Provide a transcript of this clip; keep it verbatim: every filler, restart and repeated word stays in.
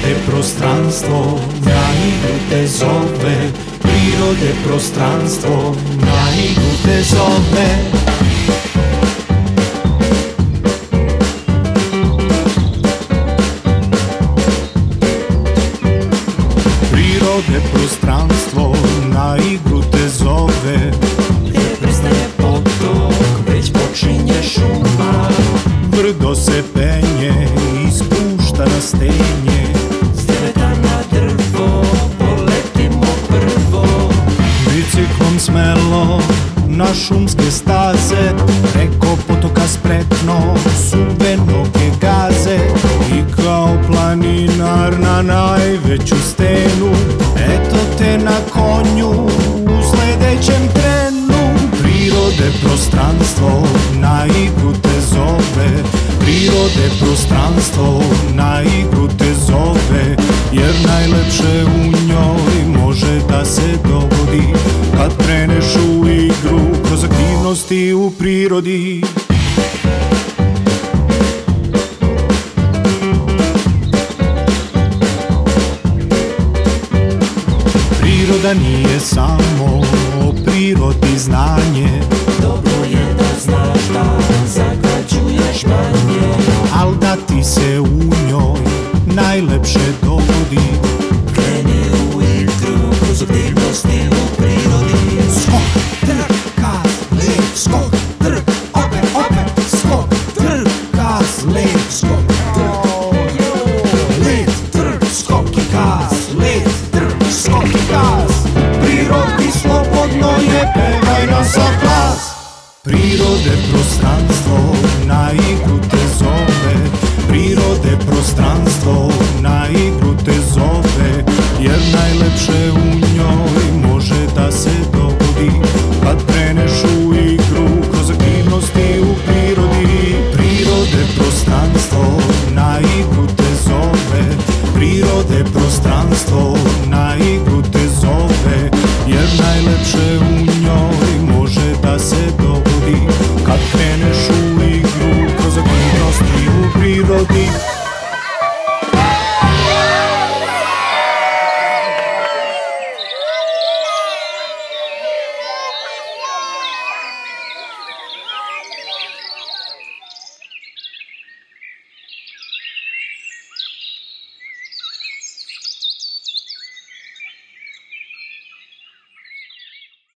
Prirode prostranstvo, na igru te zove. Prirode prostranstvo, na igru te zove. Prirode prostranstvo, na igru te zove. Gdje prestaje potok, već počinje šuma. Brdo se penje i spušta na stenje. S drveta na drvo, poletimo prvo. Biciklom smelo na šumske staze, preko potoka spretno suve noge gaze. I kao planinar na najveću stenu, eto te na konju u sledećem trenu. Prirode prostranstvo, na igru te zove. Prirode prostranstvo, na igru te zove. Jer najlepše u njoj može da se dogodi kad kreneš u igru kroz aktivnosti u prirodi. Priroda nije samo o prirodi znanje. Dobro je da znaš da zagađuješ manje. Al da ti se u njoj najlepše dogodi. Kreni u igru kroz aktivnosti u prirodi. Skok, trk, kas, lep, skok, trk, opet, opet, skok, trk, kas, lep, skok, trk, lep, trk, skok i kas, lep, trk, skok i kas. Prirodi slobodno je, pevaj nam sa glas. Prirode prostranstvo, na igru te